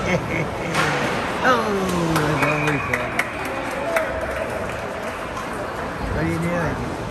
Oh, that's always fun. What are you doing?